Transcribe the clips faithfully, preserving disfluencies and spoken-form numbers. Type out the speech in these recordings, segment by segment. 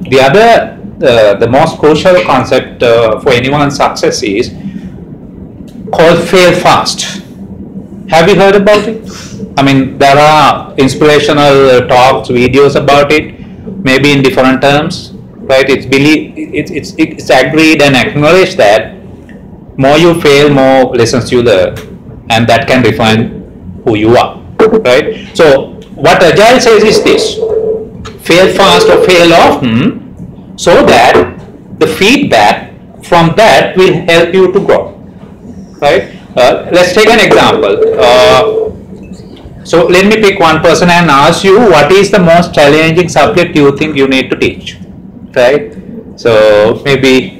the other, uh, the most crucial concept uh, for anyone's success is called fail fast. Have you heard about it? I mean, there are inspirational talks, videos about it, maybe in different terms, right? It's believe, it's, it's, it's agreed and acknowledged that more you fail, more lessons you learn, and that can define who you are, right? So what Agile says is this: fail fast or fail often, so that the feedback from that will help you to grow, right? Uh, let's take an example. Uh, so let me pick one person and ask you, what is the most challenging subject you think you need to teach, right? So maybe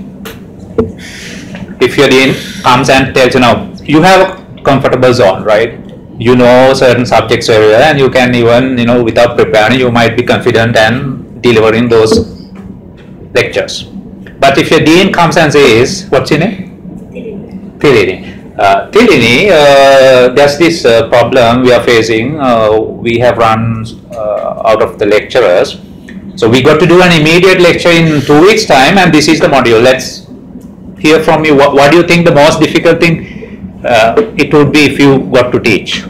if your dean comes and tells you, now you have a comfortable zone, right? You know certain subjects very well, and you can even, you know, without preparing, you might be confident and delivering those lectures. But if your dean comes and says, what's your name? Tilini. Uh, Tilini, uh, there's this uh, problem we are facing. Uh, we have run uh, out of the lecturers. So we got to do an immediate lecture in two weeks time, and this is the module. Let's hear from you. What, what do you think the most difficult thing uh, it would be if you got to teach?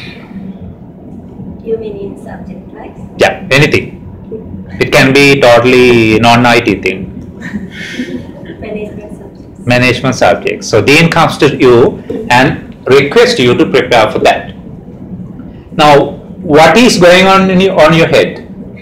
You mean in subject, right? Yeah, anything. It can be totally non-I T thing. Management subjects. Management subjects. So dean comes to you and requests you to prepare for that. Now, what is going on in your, on your head?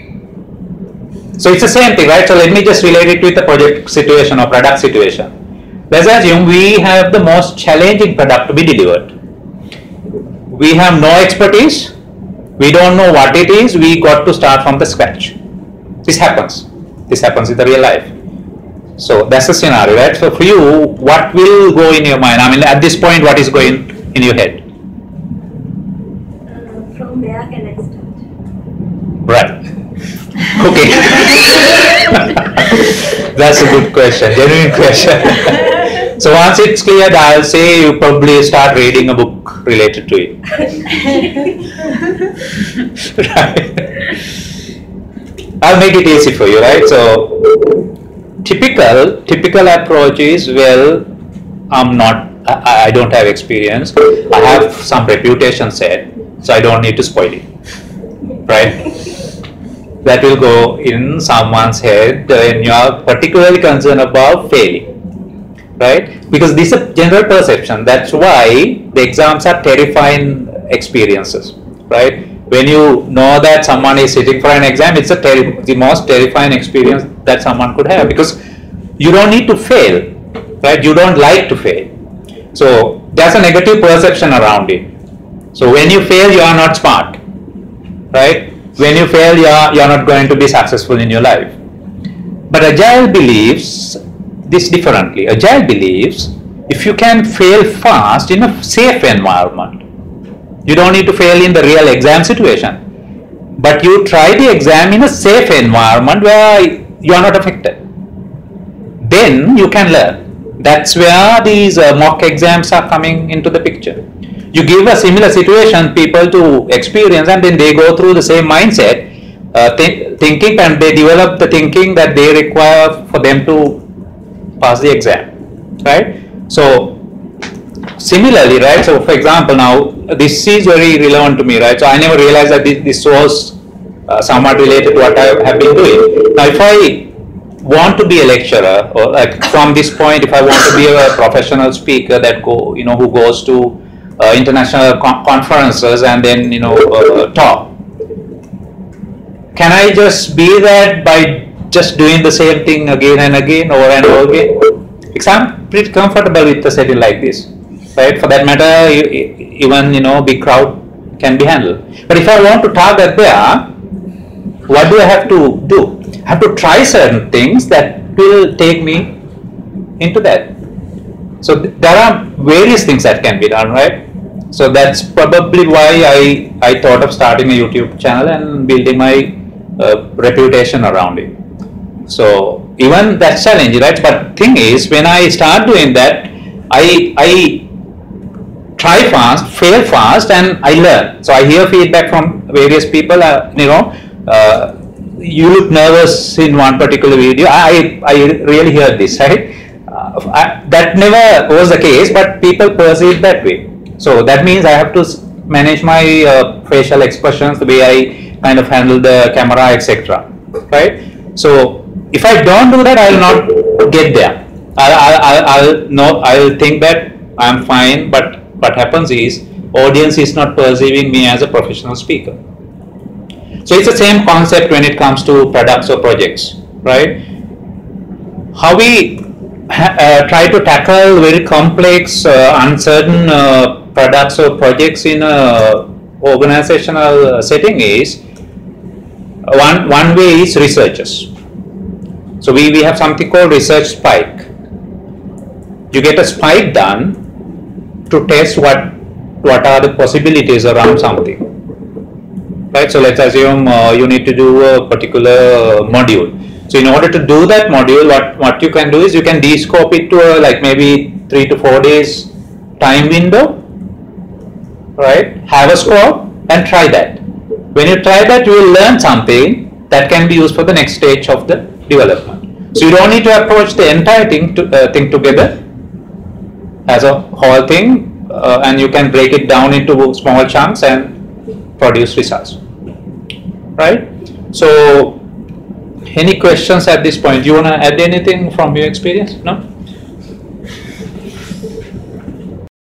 So it's the same thing, right? So let me just relate it with the project situation or product situation. Let's assume we have the most challenging product to be delivered. We have no expertise. We don't know what it is. We got to start from the scratch. This happens. This happens in the real life. So that's the scenario, right? So for you, what will go in your mind? I mean, at this point, what is going in your head? Uh, from where can I start? Right. Okay. That's a good question, genuine question. So once it's cleared, I'll say you probably start reading a book related to it. Right. I'll make it easy for you, right? So typical typical approach is, well, I'm not, I, I don't have experience. I have some reputation set, so I don't need to spoil it, right? That will go in someone's head when you are particularly concerned about failing, right? Because this is a general perception. That's why the exams are terrifying experiences, right? When you know that someone is sitting for an exam, it's a terri- the most terrifying experience that someone could have, because you don't need to fail, right? You don't like to fail. So there's a negative perception around it. So when you fail, you are not smart, right? When you fail, you are, you are not going to be successful in your life. But Agile believes this differently. Agile believes if you can fail fast in a safe environment, you don't need to fail in the real exam situation, but you try the exam in a safe environment where you are not affected, then you can learn. That's where these uh, mock exams are coming into the picture. You give a similar situation people to experience, and then they go through the same mindset, uh, th- thinking, and they develop the thinking that they require for them to pass the exam, right? So similarly, right? So for example, now this is very relevant to me, right? So I never realized that this, this was uh, somewhat related to what I have been doing. Now, if I want to be a lecturer, or like from this point, if I want to be a professional speaker that go, you know, who goes to Uh, international con- conferences and then, you know, uh, talk. Can I just be that by just doing the same thing again and again, over and over again? Because I'm pretty comfortable with a setting like this, right? For that matter, you, even, you know, big crowd can be handled. But if I want to target there, what do I have to do? I have to try certain things that will take me into that. So th- there are various things that can be done, right? So that's probably why I, I thought of starting a YouTube channel and building my uh, reputation around it. So even that's challenging, right? But thing is, when I start doing that, I I try fast, fail fast, and I learn. So I hear feedback from various people. Uh, you know, uh, you look nervous in one particular video. I, I really heard this, right? Uh, I, that never was the case, but people perceive that way. So that means I have to manage my uh, facial expressions, the way I kind of handle the camera, et cetera. Right? So if I don't do that, I will not get there. I'll, I'll, I'll know, I'll think that I'm fine, but what happens is audience is not perceiving me as a professional speaker. So it's the same concept when it comes to products or projects, right? How we uh, try to tackle very complex, uh, uncertain uh, products or projects in a organizational setting is one one way is researchers. So we, we have something called research spike. You get a spike done to test what what are the possibilities around something. Right, so let's assume uh, you need to do a particular module. So in order to do that module, what, what you can do is you can de-scope it to a, like maybe three to four days time window, right? Have a scope and try that. When you try that, you will learn something that can be used for the next stage of the development. So you don't need to approach the entire thing, to, uh, thing together as a whole thing, uh, and you can break it down into small chunks and produce results, right? So any questions at this point? Do you want to add anything from your experience? No?